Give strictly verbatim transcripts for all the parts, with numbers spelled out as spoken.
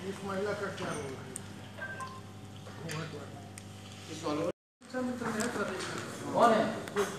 इस महिला का क्या रोल है? कौन है?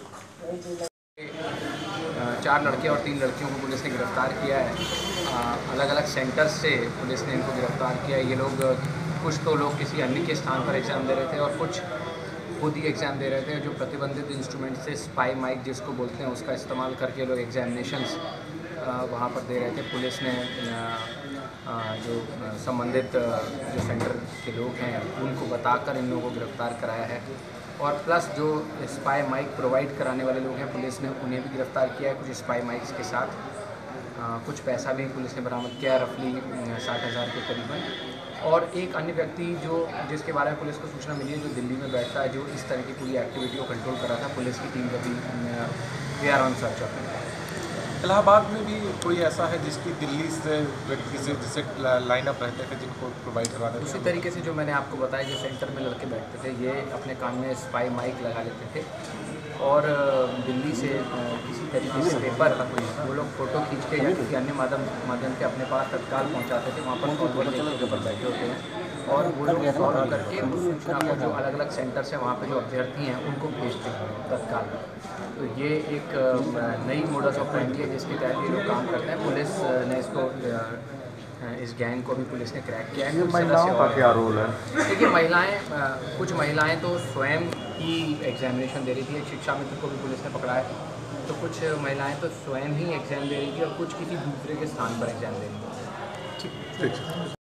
चार लड़के और तीन लड़कियों को पुलिस ने गिरफ्तार किया है। अलग अलग सेंटर्स से पुलिस ने इनको गिरफ्तार किया है। ये लोग, कुछ तो लोग किसी अन्य के स्थान पर एग्ज़ाम दे रहे थे और कुछ खुद ही एग्ज़ाम दे रहे थे। जो प्रतिबंधित इंस्ट्रूमेंट से स्पाई माइक जिसको बोलते हैं, उसका इस्तेमाल करके लोग एग्जामिनेशंस वहाँ पर दे रहे थे। पुलिस ने जो संबंधित जो सेंटर के लोग हैं उनको बताकर इन लोगों को गिरफ्तार कराया है। और प्लस जो स्पाई माइक प्रोवाइड कराने वाले लोग हैं, पुलिस ने उन्हें भी गिरफ्तार किया है कुछ स्पाई माइक्स के साथ। आ, कुछ पैसा भी पुलिस ने बरामद किया है, रफली साठ हज़ार के करीबन। और एक अन्य व्यक्ति जो जिसके बारे में पुलिस को सूचना मिली है, जो दिल्ली में बैठता है, जो इस तरह की पूरी एक्टिविटी को कंट्रोल कर रहा था, पुलिस की टीम कभी we are on search of it. Allahabad में भी कोई ऐसा है जिसकी दिल्ली से व्यक्ति से जिससे लाइनअप रहते थे, जिनको प्रोवाइड करवाते थे? उसी तरीके से जो मैंने आपको बताया, जो सेंटर में लड़के बैठते थे, ये अपने कान में स्पाई माइक लगा लेते थे और दिल्ली से किसी तरीके से पेपर वो लोग फ़ोटो खींच के या किसी अन्य माध्यम माध्यम से अपने पास तत्काल पहुंचाते थे। वहाँ पर फॉरवर्ड के ऊपर बैठे होते हैं और वो लोग फॉरवर्ड करके उस सूचना को जो अलग अलग सेंटर्स हैं वहाँ पे जो अभ्यर्थी हैं उनको भेजते हैं तत्काल। तो ये एक नई मोडस ऑपरेंडी है जिसके तहत ये लोग काम करते हैं। पुलिस ने इसको, इस गैंग को भी पुलिस ने क्रैक किया है। महिलाओं का क्या रोल है? देखिए, महिलाएं, कुछ महिलाएं तो स्वयं ही एग्जामिनेशन दे रही थी। एक शिक्षा मित्र को भी पुलिस ने पकड़ा है। तो कुछ महिलाएं तो स्वयं ही एग्जाम दे रही थी और कुछ किसी दूसरे के स्थान पर एग्जाम दे रही थी। ठीक ठीक।